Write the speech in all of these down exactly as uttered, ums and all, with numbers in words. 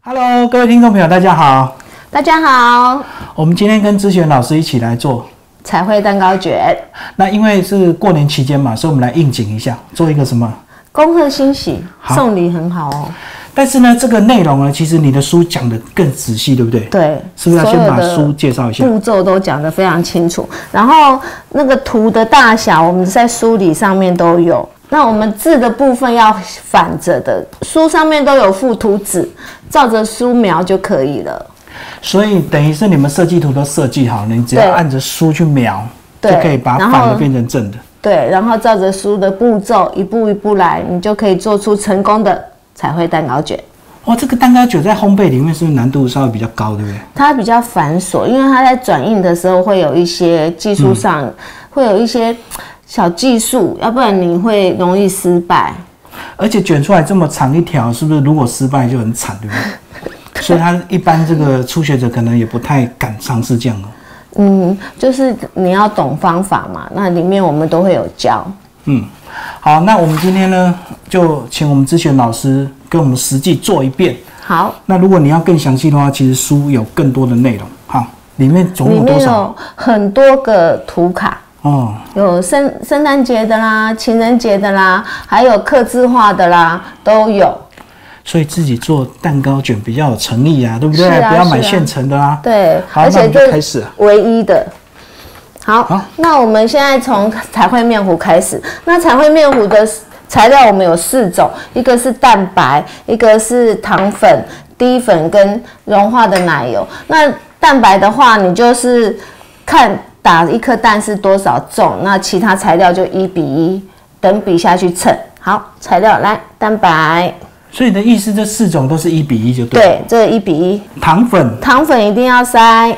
Hello， 各位听众朋友，大家好。 大家好， 我们今天跟知璇老师一起来做彩绘蛋糕卷。 那因为是过年期间嘛，所以我们来应景一下，做一个什么？ 恭贺新喜，送礼很好哦。 但是呢，这个内容呢，其实你的书讲得更仔细，对不对？ 对， 是不是要先把书介绍一下？ 步骤都讲得非常清楚，然后那个图的大小，我们在书里上面都有。那我们字的部分要反着的，书上面都有附图纸，照着书描就可以了。 所以等于是你们设计图都设计好了，你只要按着书去描，就可以把反的变成正的。 对，然后照着书的步骤一步一步来，你就可以做出成功的彩绘蛋糕卷。 哇，这个蛋糕卷在烘焙里面是不是难度稍微比较高，对不对？ 它比较繁琐，因为它在转印的时候会有一些技术上、嗯、会有一些小技术，要不然你会容易失败。 而且卷出来这么长一条，是不是如果失败就很惨，对不对？所以他一般这个初学者可能也不太敢尝试这样哦。 嗯，就是你要懂方法嘛，那里面我们都会有教。嗯， 好，那我们今天呢，就请我们知璇老师跟我们实际做一遍。 好， 那如果你要更详细的话，其实书有更多的内容。好，里面总共有多少？里面有很多个图卡。 哦， 有圣圣诞节的啦，情人节的啦，还有客制化的啦，都有。 所以自己做蛋糕卷比较有诚意啊，对不对？啊、不要买现成的啊。 对， 好，而且这开始唯一的。好，好，那我们现在从彩绘面糊开始。那彩绘面糊的材料我们有四种，一个是蛋白，一个是糖粉、低粉跟融化的奶油。那蛋白的话，你就是看打一颗蛋是多少重，那其他材料就一比一等比下去称。好，材料来，蛋白。 所以你的意思，这四种都是一比一就对了。 对，这一比一。 糖粉， 糖粉一定要筛，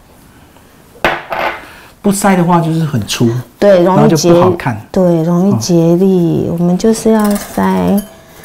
不筛的话就是很粗， 对，容易结，就不好看。 对，容易结粒，哦、我们就是要筛。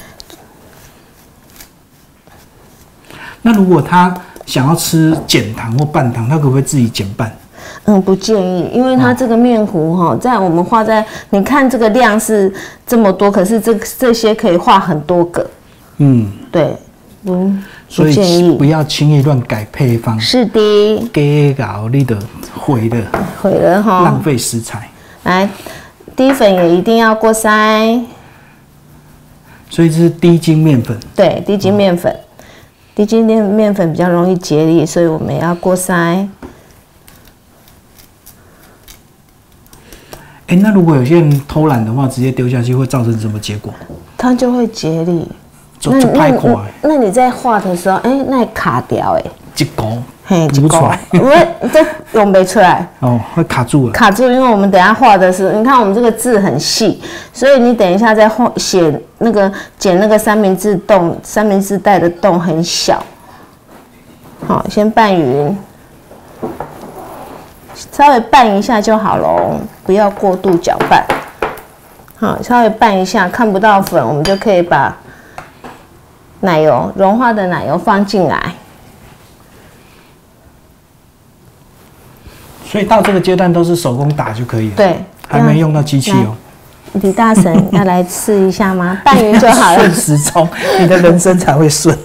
那如果他想要吃减糖或半糖，他可不可以自己减半？ 嗯，不建议，因为它这个面糊哈，在我们画在，你看这个量是这么多，可是这这些可以画很多个。嗯，对，嗯， 所以不要轻易乱改配方。 是的， 给搞你的毁了， 毁了哈， 浪费食材。 来，低粉也一定要过筛。 所以这是低筋面粉。 对，低筋面粉，嗯、低筋面面粉比较容易结粒，所以我们也要过筛。 哎、欸，那如果有些人偷懒的话，直接丢下去会造成什么结果？ 它就会结粒。 就就拍垮。 那你在画的时候，哎、欸，那卡掉哎、 欸，一勾， 嘿， 不出来， 因为这用不出来。 哦，会卡住了。 卡住，因为我们等一下画的是，你看我们这个字很细，所以你等一下在画写那个剪那个三明治洞，三明治带的洞很小。好，先拌匀。稍微拌一下就好咯，不要过度搅拌。好，稍微拌一下，看不到粉，我们就可以把奶油融化的奶油放进来。 所以到这个阶段都是手工打就可以了。 对， 还没用到机器哦。 李大神要来试一下吗？拌匀就好了。 顺时钟，你的人生才会顺。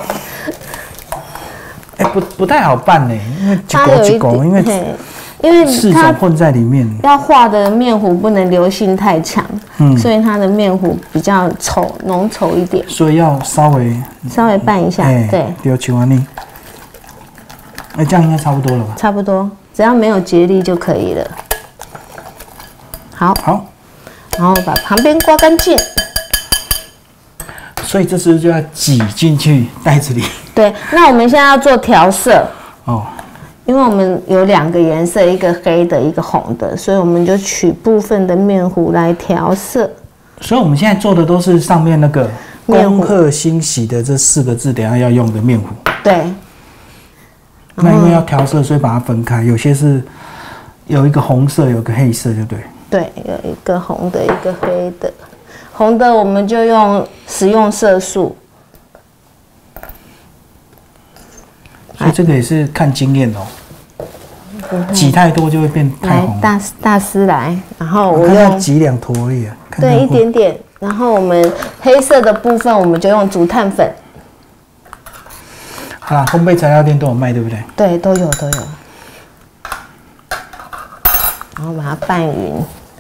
哎、欸，不不太好拌呢，因为几狗几狗，因为。 因为它混在里面， 要画的面糊不能流性太强，嗯，所以它的面糊比较稠浓稠一点， 所以要稍微稍微拌一下，欸、对， 丢球完你，哎，这样应该差不多了吧？ 差不多，只要没有结粒就可以了。好， 好， 然后把旁边刮干净。 所以这时候就要挤进去袋子里。 对，那我们现在要做调色哦。 因为我们有两个颜色，一个黑的，一个红的，所以我们就取部分的面糊来调色。 所以我们现在做的都是上面那个“恭贺新喜”的这四个字，等一下要用的面糊。 对。 那因为要调色，所以把它分开。有些是有一个红色，有一个黑色，就对。 对，有一个红的，一个黑的。红的我们就用食用色素。 所以这个也是看经验哦，挤太多就会变太红。 大大师来，然后我用挤两坨而已啊。 对，一点点。然后我们黑色的部分，我们就用竹炭粉。 好啦，烘焙材料店都有卖，对不对？ 对，都有都有。然后把它拌匀。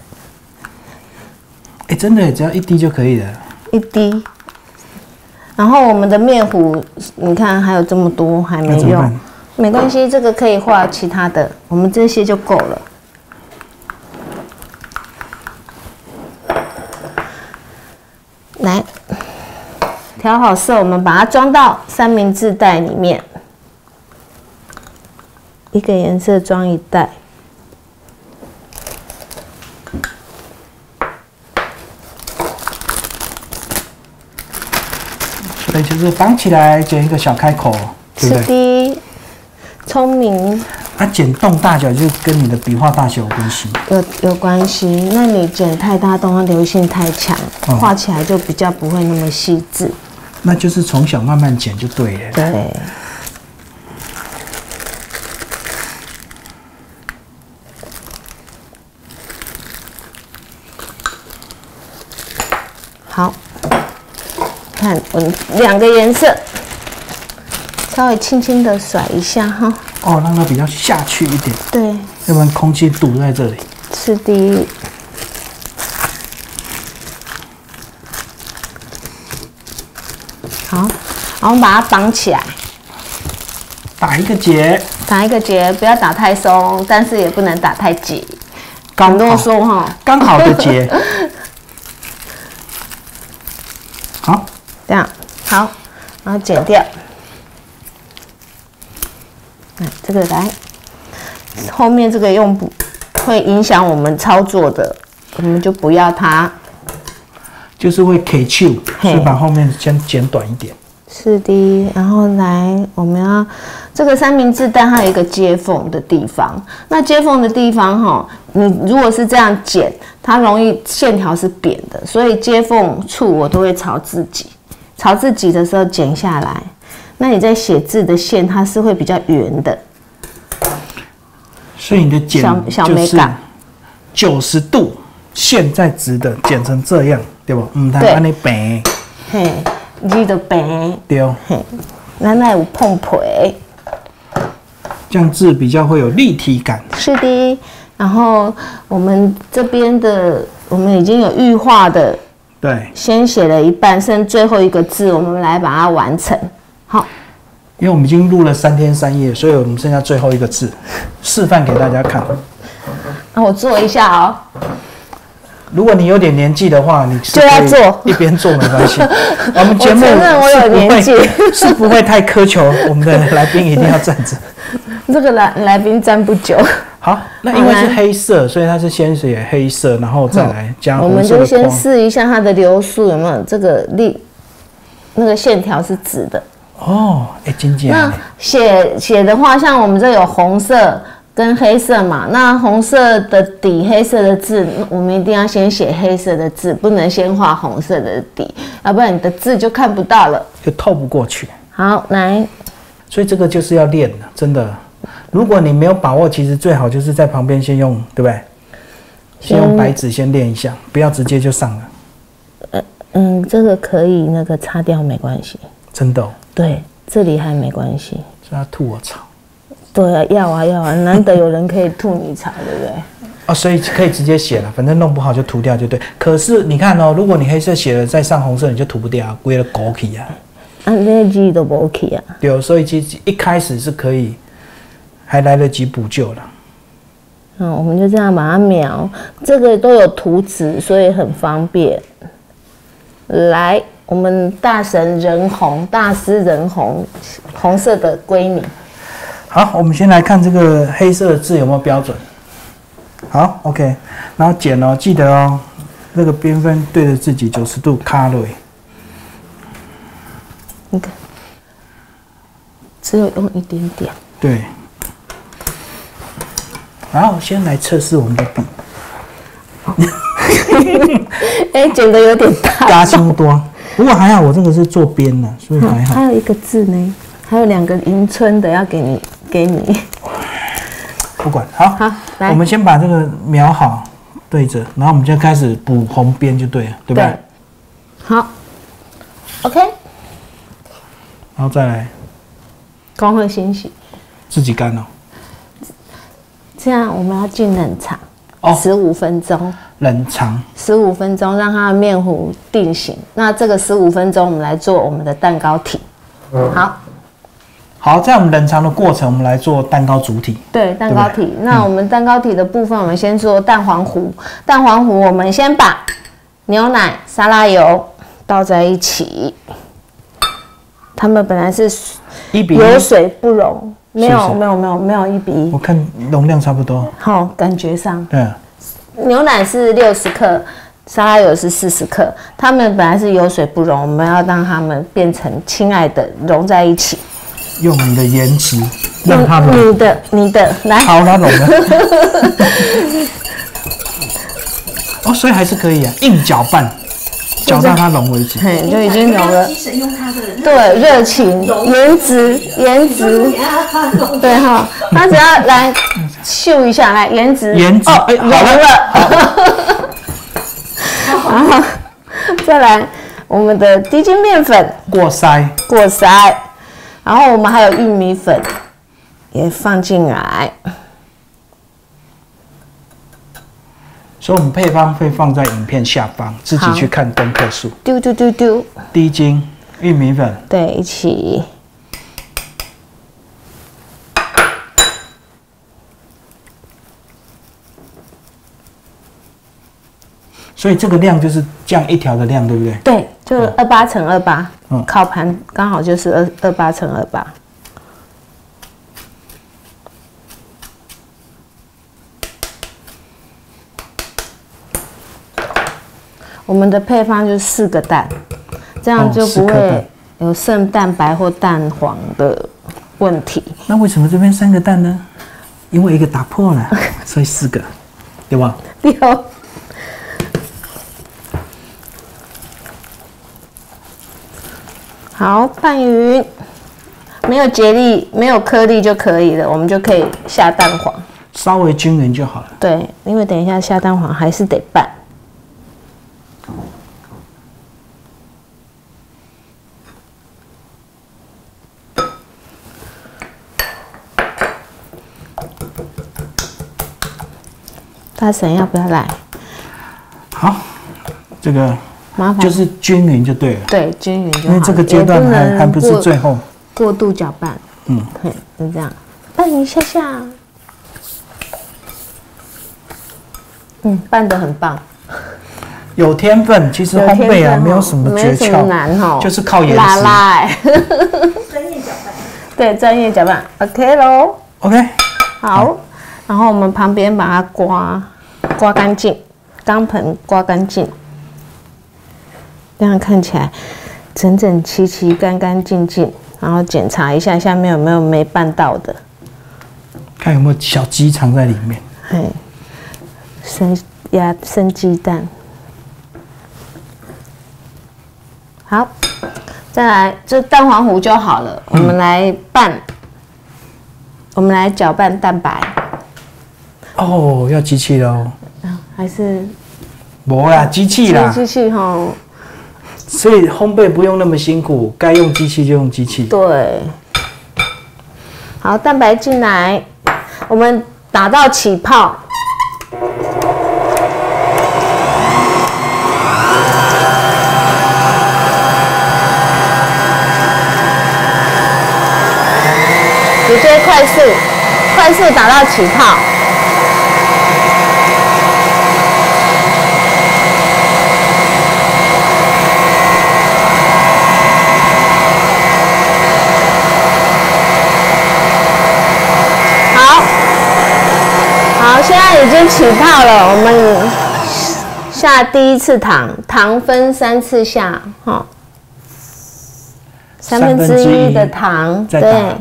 哎，真的，只要一滴就可以了。一滴。然后我们的面糊，你看还有这么多还没用，没关系，这个可以画其他的，我们这些就够了。来，调好色，我们把它装到三明治袋里面，一个颜色装一袋。 所以就是绑起来剪一个小开口，对不对？ 是的，聪明。 它、啊、剪洞大小就跟你的笔画大小有关系， 有有关系。那你剪太大洞，它流性太强，哦、画起来就比较不会那么细致。 那就是从小慢慢剪就对了。 对。好。看我两个颜色，稍微轻轻的甩一下哈。 哦，让它比较下去一点。 对， 要不然空气堵在这里。 是的。好，然后把它绑起来， 打一个结， 打一个结，不要打太松，但是也不能打太紧，刚啰嗦哈， 刚好的结。好。 这样好，然后剪掉。嗯，这个来，后面这个用不会影响我们操作的，我们就不要它。 就是会 K 手，所以把后面先剪短一点。 是的，然后来我们要这个三明治袋它有一个接缝的地方，那接缝的地方哈，你如果是这样剪，它容易线条是扁的，所以接缝处我都会朝自己。朝自己的时候剪下来，那你在写字的线它是会比较圆的， 所以你的剪就是九十度线在直的，剪成这样，对不？唔通安尼平， 嘿，你就平， 对， 嘿，咱那有碰皮， 这样字比较会有立体感。 是的，然后我们这边的，我们已经有预画的。 对， 先写了一半，剩最后一个字，我们来把它完成。好， 因为我们已经录了三天三夜，所以我们剩下最后一个字，示范给大家看。 那我做一下哦。 如果你有点年纪的话，你就要做， 一边做没关系。我们节目我承认我有年纪， 是不会太苛求我们的来宾一定要站着。 这个来来宾站不久。 好，那因为是黑色，所以它是先写黑色，然后再来加红色的框。我们就先试一下它的流速有没有这个力，那个线条是直的。 哦，哎、欸，真假。 那写写的话，像我们这有红色跟黑色嘛，那红色的底，黑色的字，我们一定要先写黑色的字，不能先画红色的底，要不然你的字就看不到了， 就透不过去。 好，来。 所以这个就是要练的，真的。如果你没有把握，其实最好就是在旁边先用，对不对？先用白纸先练一下，不要直接就上了。 呃嗯，这个可以那个擦掉没关系。 真的、哦？ 对，这里还没关系。 所以要吐我槽。 对啊，要啊要啊，难得有人可以吐你槽，对不对？ 哦，所以可以直接写了，反正弄不好就涂掉就对。可是你看哦，如果你黑色写了再上红色，你就涂不掉，归了枸杞啊。 啊，那字都不 OK 啊。 对，所以其实一开始是可以。还来得及补救了。 嗯，我们就这样把它描，这个都有图纸，所以很方便。来，我们大神人红，大师人红，红色的归你。 好，我们先来看这个黑色的字有没有标准。好 ，OK， 然后剪哦，记得哦，那个边分对着自己九十度卡落。 你看，只有用一点点。 对。然后先来测试我们的笔。 哎、欸，剪得有点大。 加轻多，不过还好，我这个是做边的，所以还好。 还有一个字呢，还有两个迎春的要给你，给你。 不管，好， 好，来， 我们先把这个描好，对着，然后我们就开始补红边就对了，对不对？ 对。好 ，OK。 然后再来恭贺欣喜， 自己干哦。 这样我们要进冷藏， 哦， 十五分钟。 冷藏十五分钟，让它的面糊定型。那这个十五分钟，我们来做我们的蛋糕体。嗯、好， 好，在我们冷藏的过程，我们来做蛋糕主体。 对，蛋糕体。那我们蛋糕体的部分，我们先做蛋黄糊。蛋黄糊，我们先把牛奶、沙拉油倒在一起。它们本来是一比有水不溶，没有，没有，没有，没有一比一。 我看容量差不多。 好，感觉上。 对。 牛奶是六十克，沙拉油是四十克。它们本来是有水不溶，我们要让它们变成亲爱的融在一起。 用你的颜值让它们。 你的，你的，来。 好，它融了。哦，所以还是可以啊，硬搅拌，搅到它融为止。 嘿，就已经融了。对，热情、颜值、颜值。对哈，它只要来。秀一下，来颜值， 颜值，哎、 哦，好了，然后再来我们的低筋面粉过筛， 过筛，然后我们还有玉米粉也放进来， 所以我们配方会放在影片下方，自己去看功课数。 丢丢丢丢， 低筋玉米粉， 对，一起。 所以这个量就是这样一条的量，对不对？ 对，就二八乘二八，嗯，烤盘刚好就是二二八乘二八。我们的配方就是四个蛋，这样就不会有剩蛋白或蛋黄的问题。 那为什么这边三个蛋呢？因为一个打破了，所以四个，对吧？ 有。好，拌匀，没有结粒、没有颗粒就可以了，我们就可以下蛋黄， 稍微均匀就好了。 对，因为等一下下蛋黄还是得拌。大婶要不要来？ 好，这个。麻烦就是均匀就对了。 对，均匀就好。 因为这个阶段还还不是最后。 过度搅拌。嗯，就这样，拌一下下。嗯，拌得很棒。 有天分，其实烘焙啊没有什么诀窍， 难哈， 就是靠颜值。 拉拉。专业搅拌。对，专业搅拌 ，OK 咯。 OK。 好，然后我们旁边把它刮刮干净，钢盆刮干净。这样看起来整整齐齐、干干净净，然后检查一下下面有没有没拌到的， 看有没有小鸡藏在里面。 哎，生鸭生鸡蛋。好，再来，这蛋黄糊就好了。嗯、我们来拌，我们来搅拌蛋白。 哦，要机器喽？ 啊，还是？ 没啦，机器啦。 机器哈。 所以烘焙不用那么辛苦，该用机器就用机器。 对，好，蛋白进来，我们打到起泡，直接快速，快速打到起泡。好，现在已经起泡了，我们下第一次糖，糖分三次下，哈，三分之一的糖，对。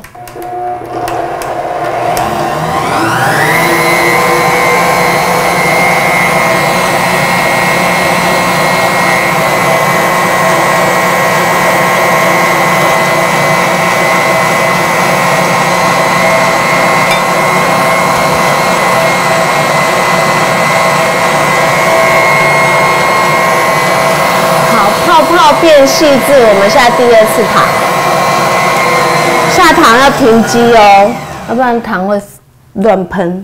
变细致，我们下第二次糖，下糖糖要停机哦，要不然糖会乱喷。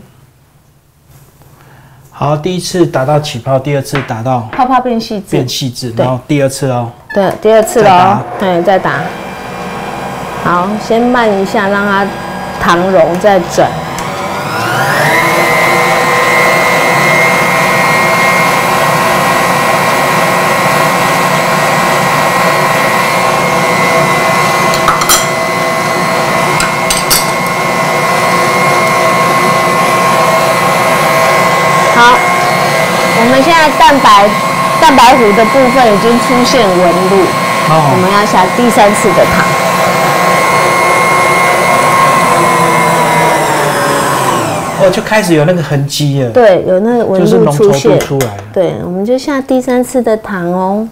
好，第一次打到起泡，第二次打到泡泡变细致， 变细致，然后第二次哦。 对，第二次喽，对，再打。好，先慢一下，让它糖溶再转。好，我们现在蛋白蛋白糊的部分已经出现纹路，哦、我们要下第三次的糖。 哦，就开始有那个痕迹了。 对，有那个纹路出现， 出来了。 对，我们就下第三次的糖哦。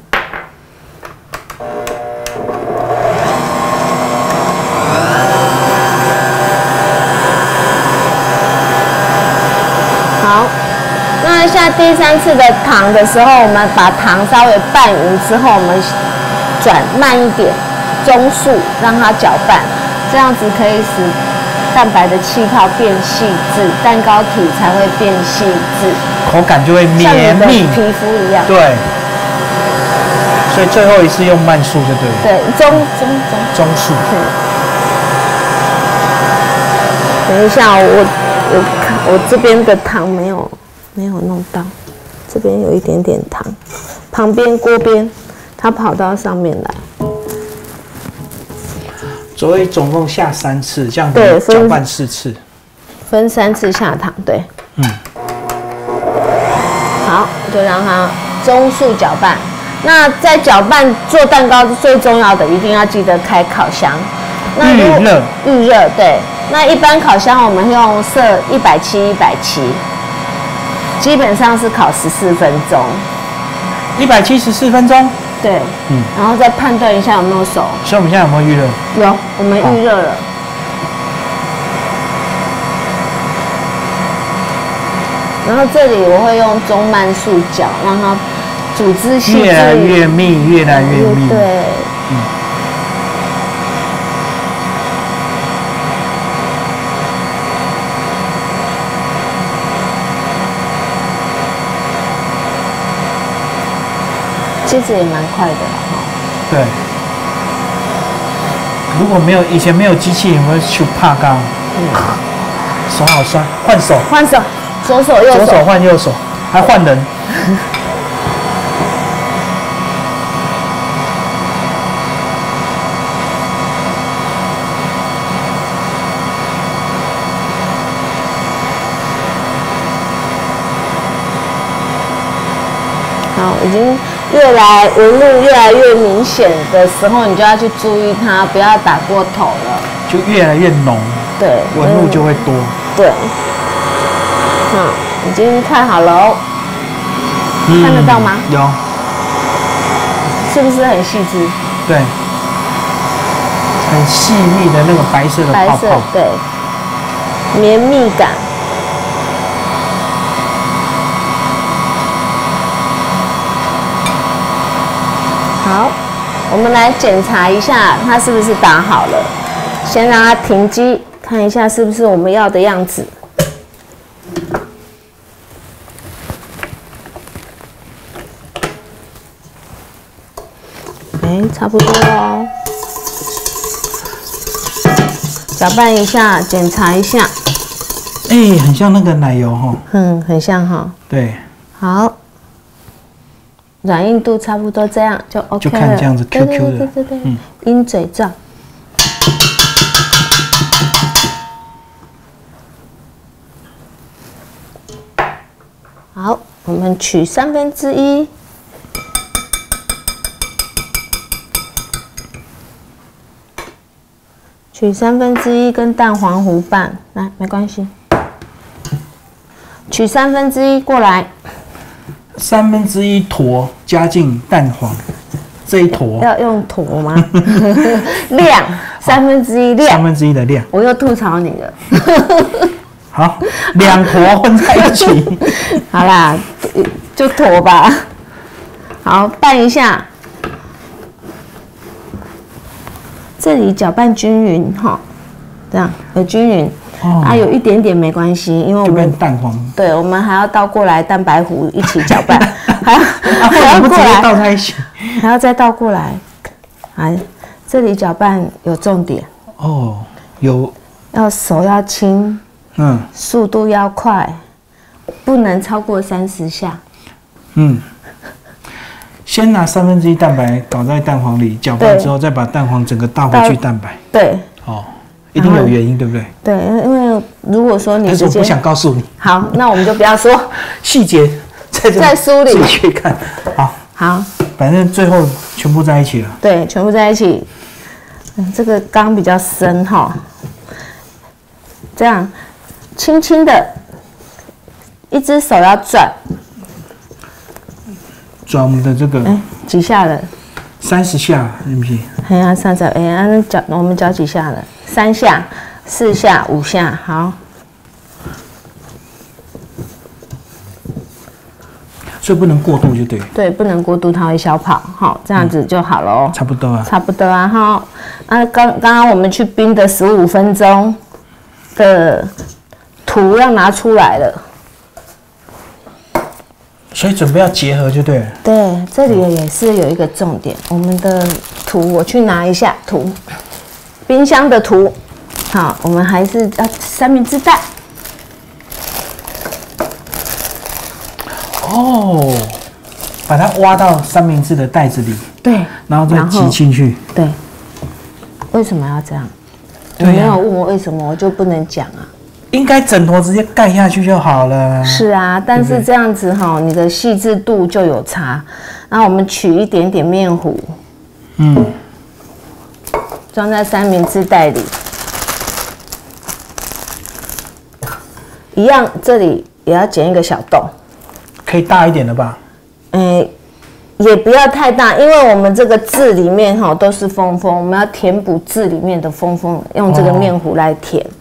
好。那下第三次的糖的时候，我们把糖稍微拌匀之后，我们转慢一点，中速让它搅拌，这样子可以使蛋白的气泡变细致，蛋糕体才会变细致， 口感就会绵密， 皮肤一样。 对。所以最后一次用慢速就对了。 对，中中中中速。 等一下，我我我这边的糖没有。没有弄到，这边有一点点糖，旁边锅边它跑到上面来。 所以总共下三次，这样子搅拌四次， 分三次下糖，对。嗯。好，就让它中速搅拌。那在搅拌做蛋糕最重要的，一定要记得开烤箱。那预热。 预热，对。那一般烤箱我们用设一百七、一百七。基本上是烤十四分钟， 一百七十四分钟。 对，嗯，然后再判断一下有没有熟。 所以我们现在有没有预热？ 有，我们预热了。然后这里我会用中慢速搅，让它组织细致， 越来越密，越来越密。 对，嗯。其实也蛮快的哈。 对。如果没有以前没有机器，你会去怕缸。嗯。手好酸，换手。 换手，左手右手。 左手换右手，还换人。 好，已经越来纹路越来越明显的时候，你就要去注意它，不要打过头了。 就越来越浓， 对， 纹路就会多。 对，嗯，已经快好了哦，嗯、看得到吗？ 有， 是不是很细致？ 对，很细密的那个白色的泡泡， 白色对，绵密感。好，我们来检查一下它是不是打好了。先让它停机，看一下是不是我们要的样子。哎，差不多哦。搅拌一下，检查一下。 哎，很像那个奶油哈。 嗯，很像哈。 对。 好。软硬度差不多，这样就 OK 了。 就看这样子 Q Q 的， 对对对对，嗯，鹰嘴状。好，我们取三分之一，取三分之一跟蛋黄糊拌，来，没关系，取三分之一过来。 三分之一坨加进蛋黄，这一坨要用坨吗？量三分之一量， 三分之一的量。 我又吐槽你了。 好，两坨混在一起。 好啦，就坨吧。好，拌一下，这里搅拌均匀哈。 这样有均匀。哦、啊，有一点点没关系，因为我们蛋黄。 对，我们还要倒过来蛋白糊一起搅拌，还要、 啊、还要过来倒在一起， 还要再倒过来。哎，这里搅拌有重点哦，有要手要轻，嗯，速度要快，不能超过三十下。嗯， 先拿三分之一蛋白搞在蛋黄里，搅拌之后再把蛋黄整个倒回去蛋白。 对， 哦。一定有原因，对不对？ 对，因为如果说你直接， 但是我不想告诉你。 好，那我们就不要说细节，在在书里自己去看。好， 好， 反正最后全部在一起了。 对，全部在一起。嗯，这个缸比较深哈，这样轻轻的，一只手要转， 转我们的这个，哎， 几下了？ 三十下，是不是？ 哎呀，三十，哎呀，那搅我们搅几下了？三下、四下、五下，好。 所以不能过度就对。 对，不能过度，它会小跑。好，这样子就好了哦、嗯。 差不多啊。 差不多啊，哈。啊，刚刚刚我们去冰的十五分钟的图要拿出来了。 所以准备要结合就对了。 对，这里也是有一个重点，我们的图我去拿一下图，冰箱的图。好，我们还是要三明治袋。 哦，把它挖到三明治的袋子里。 对， 然后再挤进去。 对。为什么要这样？ 对啊、 你没有问我为什么，我就不能讲啊。 应该整坨直接盖下去就好了。 是啊，但是这样子哈，你的细致度就有差。那我们取一点点面糊，嗯，装在三明治袋里，一样，这里也要剪一个小洞， 可以大一点的吧？ 嗯，也不要太大，因为我们这个字里面哈都是缝缝，我们要填补字里面的缝缝，用这个面糊来填。哦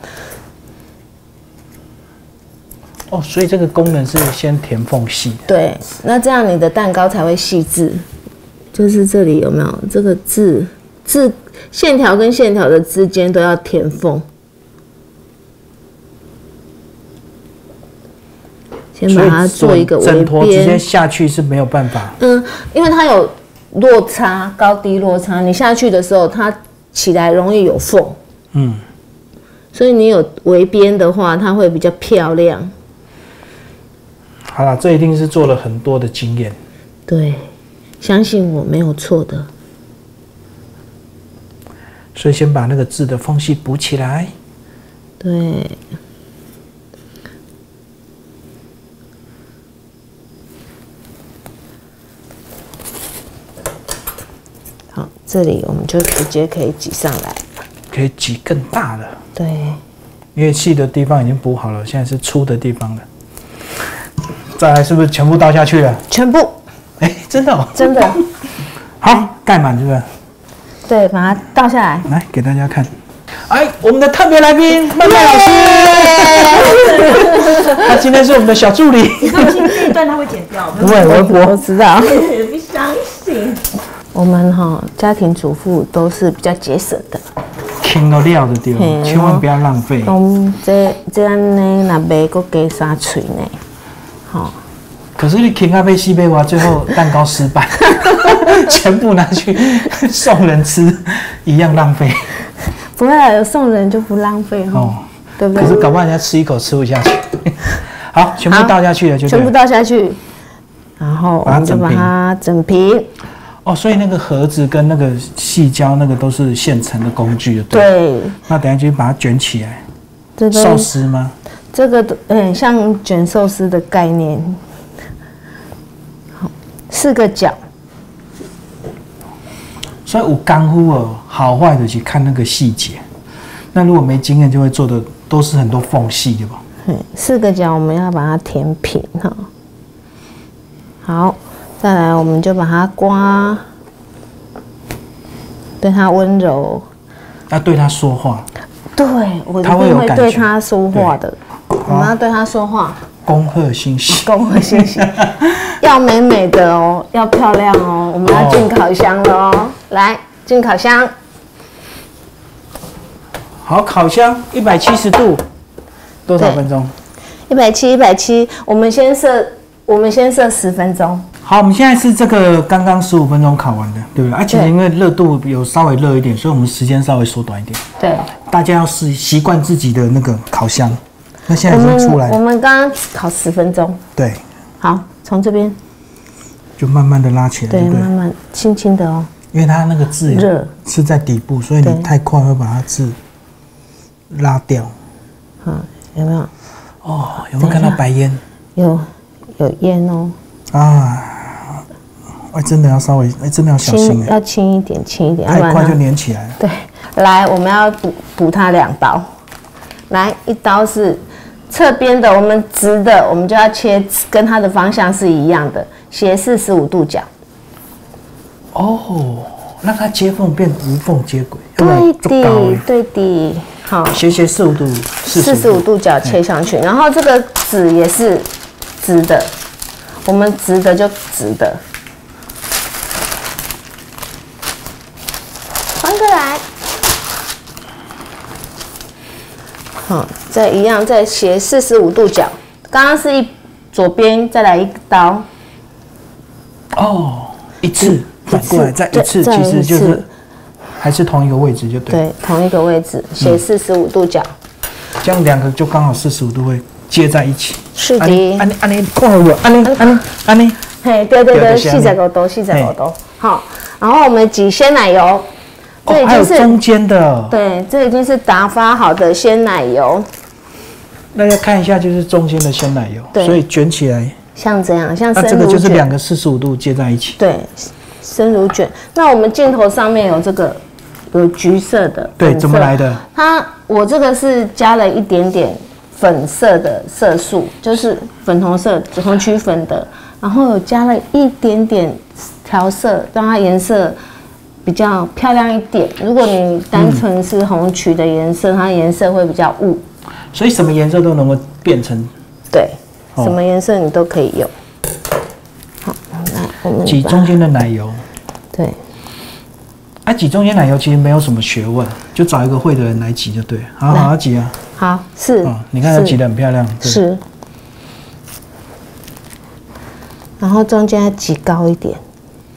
哦，所以这个功能是先填缝隙。 对，那这样你的蛋糕才会细致。就是这里有没有这个字字线条跟线条的之间都要填缝。先把它做一个围边。 整坨直接下去是没有办法。 嗯，因为它有落差，高低落差，你下去的时候它起来容易有缝。嗯。所以你有围边的话，它会比较漂亮。 好了，这一定是做了很多的经验。 对，相信我没有错的。 所以先把那个字的缝隙补起来。 对。好，这里我们就直接可以挤上来。 可以挤更大的。 对。 因为细的地方已经补好了，现在是粗的地方了。再来是不是全部倒下去了？ 全部。 哎、欸，真的哦。 真的。 好，盖满是不是？ 对，把它倒下来。 来给大家看。哎，我们的特别来宾曼曼老师，他今天是我们的小助理。 你放心，这一段他会剪掉。 不会，我我知道。 不相信。 我们哈家庭主妇都是比较节省的。 轻都料的对，千万不要浪费。 讲这这样呢，若卖个加三脆呢，好。 可是你轻啊被西贝娃，最后蛋糕失败，全部拿去送人吃，一样浪费。 不会啊，有送人就不浪费哈，哦、对不对？ 可是搞不好人家吃一口吃不下去。好，全部倒下去了就对了， 全部倒下去，然后我们就把它整平。 哦，所以那个盒子跟那个细胶那个都是现成的工具，对。对。那等一下就把它卷起来。这个寿司吗？ 这个嗯，像卷寿司的概念。好，四个角。 所以有功夫哦，好坏的去看那个细节。那如果没经验，就会做的都是很多缝隙，对吧？ 嗯，四个角我们要把它填平哈。好。再来，我们就把它刮，对它温柔， 要对它说话。 对，我一定会对它说话的。我们要对它说话。 恭贺新喜， 恭贺新喜，要美美的哦，要漂亮哦。我们要进烤箱了哦，来进烤箱。 好，烤箱一百七十度，多少分钟？ 一百七，一百七，我们先设，我们先设十分钟。 好，我们现在是这个刚刚十五分钟烤完的，对不对？而且因为热度有稍微热一点，所以我们时间稍微缩短一点。 对， 大家要习习惯自己的那个烤箱。那现在已经出来了。 我们刚刚烤十分钟。 对。 好，从这边就慢慢的拉起来， 对， 对对， 慢慢轻轻的哦。 因为它那个字热是在底部，所以你太快会把它字拉掉。 嗯，有没有？ 哦，有没有看到白烟？ 有，有烟哦。 啊，哎，真的要稍微，哎，真的要小心， 要轻一点，轻一点， 太快就粘起来了。 对，来，我们要补补它两刀。来，一刀是侧边的，我们直的，我们就要切跟它的方向是一样的，斜四十五度角。 哦，让它接缝变无缝接轨。 对的，对的。好， 斜斜四五度， 四十五度角切上去，然后这个纸也是直的，我们直的就直的，翻过来。好，再一样，再斜四十五度角。刚刚是一左边，再来一刀。 哦，一次反过来再一次，其实就是还是同一个位置就对。 对，同一个位置，斜四十五度角。 这样两个就刚好四十五度会接在一起。 是的。 安尼安尼看好有，安尼安尼安尼。 嘿，对对对，四十五度，四十五度。好，然后我们挤鲜奶油。 哦，还有中间的。 对，这已经是打发好的鲜奶油。 大家看一下，就是中间的鲜奶油，所以卷起来像这样，像生乳卷。那这个就是两个四十五度接在一起。 对，生乳卷。那我们镜头上面有这个，有橘色的。 对，怎么来的？ 它我这个是加了一点点粉色的色素，就是粉红色红曲粉的，然后有加了一点点调色，让它颜色比较漂亮一点。如果你单纯是红曲的颜色，它颜色会比较雾。 所以什么颜色都能够变成。 对，什么颜色你都可以用。好，来我们挤中间的奶油。 对。 啊，挤中间奶油其实没有什么学问，就找一个会的人来挤就对。好好好挤啊。 好，是。 哦，你看它挤得很漂亮。 是。然后中间要挤高一点。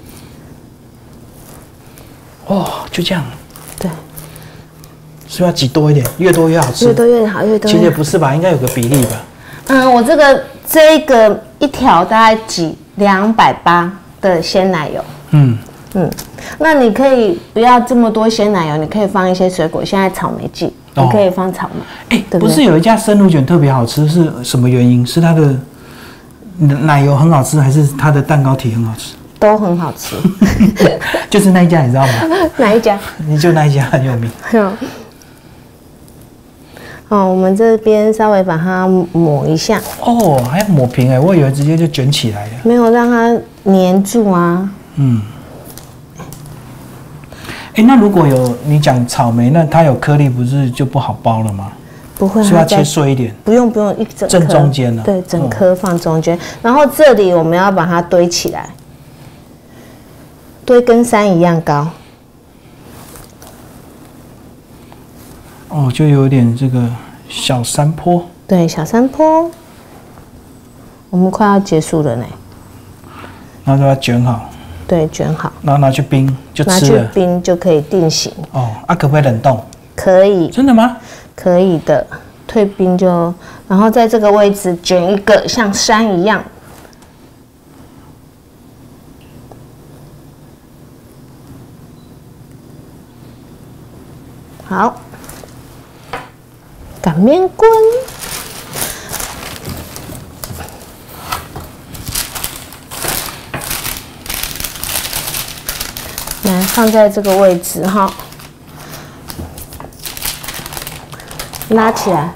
哦，就这样。 对。 是不是要挤多一点？越多越好吃。 越多越好，越多。 其实也不是吧，应该有个比例吧。 嗯，我这个这个一条大概挤两百八的鲜奶油。嗯嗯，那你可以不要这么多鲜奶油，你可以放一些水果。现在草莓季，哦、你可以放草莓。哎、 欸，不是有一家生乳卷特别好吃，是什么原因？是它的奶油很好吃，还是它的蛋糕体很好吃？ 都很好吃。 就是那一家，你知道吗？ 哪一家？ 你就那一家很有名。 哦，我们这边稍微把它抹一下。 哦，还要抹平哎，我以为直接就卷起来了。 没有让它粘住啊。嗯。 哎，那如果有你讲草莓，那它有颗粒，不是就不好包了吗？ 不会， 是要切碎一点。 不用不用，一整正中间呢。 对，整颗放中间，然后这里我们要把它堆起来，堆跟山一样高。 哦，就有点这个小山坡。 对，小山坡。我们快要结束了呢。 然后把它卷好。 对，卷好。 然后拿去冰就吃了。 拿去冰就可以定型。 哦，啊，可不可以冷冻？ 可以。 真的吗？ 可以的，退冰就，然后在这个位置卷一个像山一样。好。擀面棍，来放在这个位置哈，拉起来，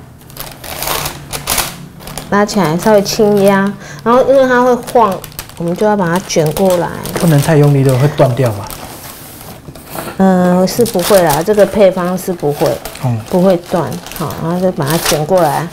拉起来，稍微轻压，然后因为它会晃，我们就要把它卷过来。 不能太用力的，会断掉吧？ 嗯，是不会啦，这个配方是不会，嗯，不会断。好，然后再把它卷过来，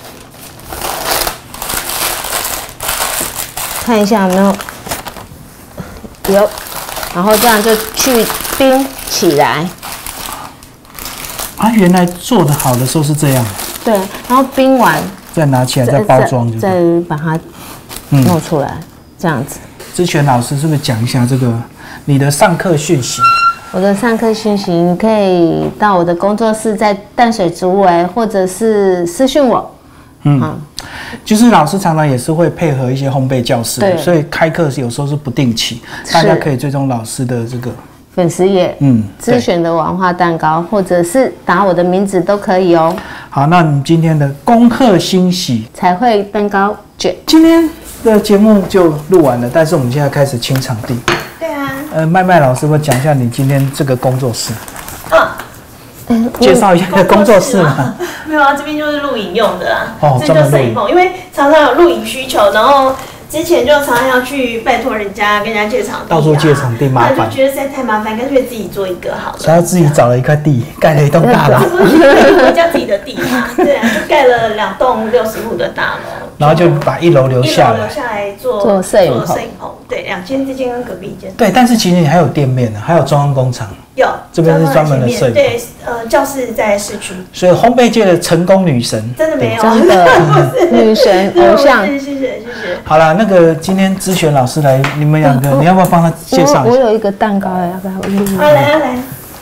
看一下有没有，有，然后这样就去冰起来。 啊，原来做的好的时候是这样， 对，然后冰完再拿起来再包装就， 再把它弄出来，嗯、这样子。 之前老师是不是讲一下这个你的上课讯息？ 我的上课讯息，你可以到我的工作室，在淡水竹围，或者是私讯我。 嗯，嗯就是老师常常也是会配合一些烘焙教室，所以开课有时候是不定期，大家可以追踪老师的这个粉丝页，嗯，咨询的王化蛋糕，或者是打我的名字都可以哦。 好，那你今天的恭贺欣喜彩绘蛋糕卷， 今天的节目就录完了，但是我们现在开始清场地。 对啊。 呃，麦麦老师会讲一下你今天这个工作室。 嗯。 介绍一下工作室嘛？ 没有啊，这边就是录影用的啊。 哦， 这就摄影棚，因为常常有录影需求，然后之前就常常要去拜托人家跟人家借场地、啊， 到处借场地麻烦， 那就觉得实在太麻烦，干脆自己做一个好了。 所以他自己找了一块地，盖了一栋大楼， 国家自己的地嘛，对啊，就盖了两栋六十户的大楼， 然后就把一楼留下来， 一楼留下来做做摄影棚， 对，两间这间跟隔壁一间。 对，但是其实你还有店面呢，还有中央工厂。 有， 这边是专门的摄影。 对，呃，教室在市区。 所以烘焙界的成功女神， 真的没有， 真的女神偶像。 谢谢谢谢。 好了，那个今天咨询老师来，你们两个，你要不要帮他介绍一下？ 我有一个蛋糕，要不要？ 好，来来。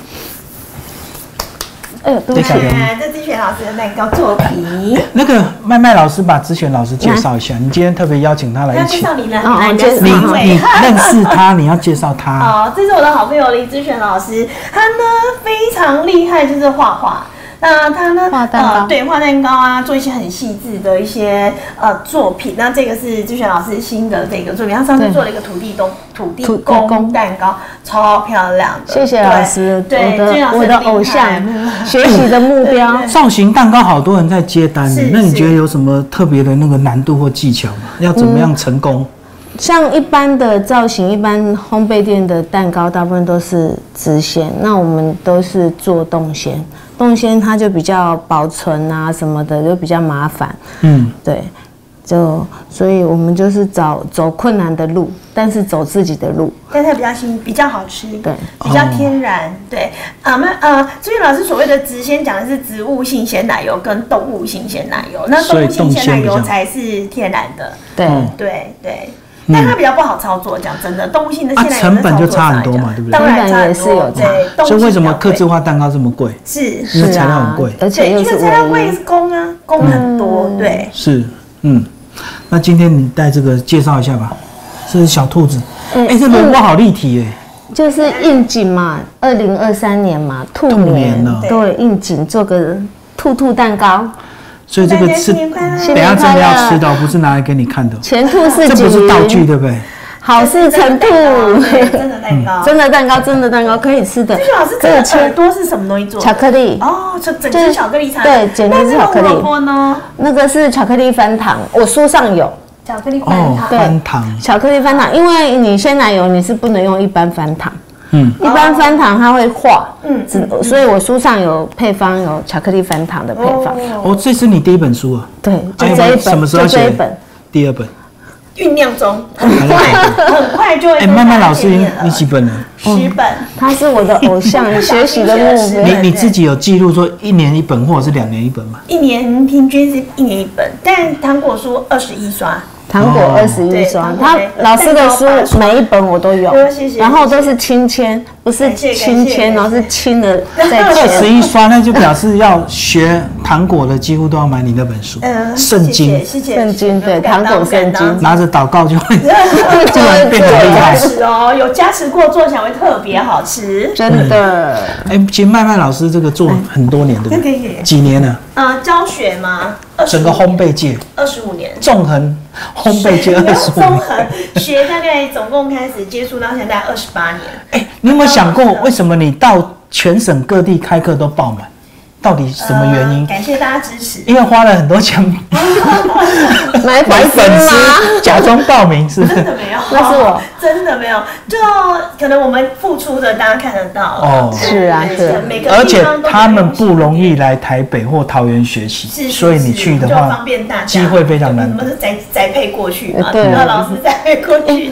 哎呦，对不起， 这咨询老师的蛋糕作品。 那个麦麦老师把咨询老师介绍一下，你今天特别邀请他来一起。 介绍你了， 哦， 你你认识他，你要介绍他。 哦，这是我的好朋友林咨询老师，他呢非常厉害，就是画画。那他呢？ 画蛋糕， 呃、对，画蛋糕啊，做一些很细致的一些呃作品。那这个是咨询老师新的这个作品，他上次做了一个土地公土地公蛋糕，超漂亮的。 谢谢老师， 对， 我的我的偶像，学习的目标。 造型蛋糕好多人在接单，那你觉得有什么特别的那个难度或技巧吗？要怎么样成功？ 嗯、像一般的造型，一般烘焙店的蛋糕，大部分都是直线，那我们都是做冻鲜。冻鲜它就比较保存啊什么的就比较麻烦，嗯，对，就所以我们就是找走困难的路，但是走自己的路， 但它比较新，比较好吃， 对， 比较天然，哦、对啊，那呃，咨询老师所谓的直鲜讲的是植物性鲜奶油跟动物性鲜奶油，那动物性鲜奶油才是天然的， 对对对。但它比较不好操作，讲真的，动物性的鲜奶油成本就差很多嘛，对不对？ 当然也是有差。 所以为什么客制化蛋糕这么贵？ 是， 因为材料很贵， 而且又是因为材料贵是工啊，工很多，对。 是，嗯。那今天你带这个介绍一下吧，这是小兔子，哎，这萝卜好立体哎。 就是应景嘛，二零二三年嘛，兔年，对，应景做个兔兔蛋糕。 所以这个是等下真的要吃的，不是拿来给你看的。 前兔似锦， 这不是道具，对不对？ 好事成兔， 真的蛋糕， 真的蛋糕，真的蛋糕可以吃的。 咨询老师，这个耳朵是什么东西做的？ 巧克力。 哦，就整只巧克力餐。 对，整只巧克力。 那呢？ 那个是巧克力翻糖，我书上有。 巧克力翻糖。 翻糖。 巧克力翻糖，因为你鲜奶油你是不能用一般翻糖。嗯，一般翻糖它会化，嗯，所以我书上有配方，有巧克力翻糖的配方。 哦，这是你第一本书啊？ 对，就这一本。 什么时候写？ 这一本。 第二本。 酝酿中，很快，很快就会。 哎，慢慢老师，你几本了？ 十本。 他是我的偶像，学习的目标。 你你自己有记录说一年一本或者是两年一本吗？ 一年平均是一年一本，但糖果书二十一刷。 糖果二十一双，他老师的书每一本我都有，然后都是亲签，不是亲签，然后是亲的再签。 二十一刷，那就表示要学糖果的几乎都要买你那本书，圣经， 圣经对，糖果圣经， 拿着祷告就会突然变得厉害哦，有加持过做起来会特别好吃， 真的。 哎，其实麦麦老师这个做很多年，对不对？几年了？ 呃，教学吗？ 整个烘焙界二十五年， 纵横烘焙界二十五年， 纵横学大概总共开始接触到现在二十八年。 哎，你有没有想过，为什么你到全省各地开课都爆满？到底什么原因？ 呃、感谢大家支持。 因为花了很多钱买粉丝， 假装报名是不是？ 真的没有， 那是我真的没有。就可能我们付出的，大家看得到。 哦， 是啊，是。 每个而且他们不容易来台北或桃园学习，所以你去的话， 方便大家， 机会非常难。 我们是宅宅配过去嘛，然后老师宅配过去的。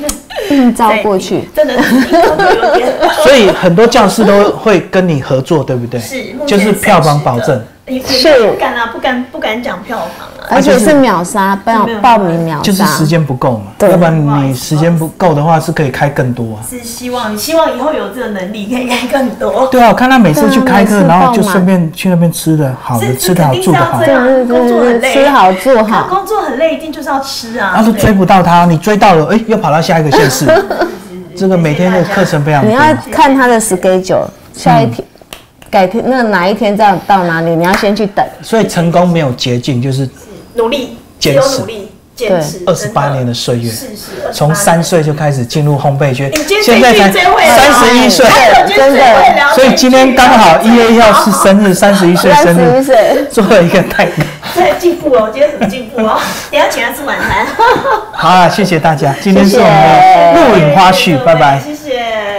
应招过去， 真的是应招就有点。 所以很多教室都会跟你合作，对不对？ 是， 就是票房保证。 是，不敢啊，不敢不敢讲票房啊， 而且是秒杀，报报名秒杀， 就是时间不够嘛，要不然你时间不够的话是可以开更多啊。 是希望希望以后有这个能力可以开更多。 对啊，我看他每次去开课，然后就顺便去那边吃的好的，吃的好，住的好。 对对对对， 吃好住好。 工作很累，一定就是要吃啊。 要是追不到他，你追到了，哎，又跑到下一个县市。这个每天的课程非常多。 你要看他的 schedule， 下一天。改天那哪一天这样到哪里？你要先去等。 所以成功没有捷径，就是努力， 坚持， 努力，坚持。 二十八年的岁月， 是是， 从三岁就开始进入烘焙圈， 现在才三十一岁， 真的。 所以今天刚好一月一号是生日，三十一岁生日，做了一个蛋糕。 对，进步了，我今天怎么进步哦？等下请他吃晚餐。 好啊，谢谢大家，今天是我们的录影花絮，拜拜。 谢谢。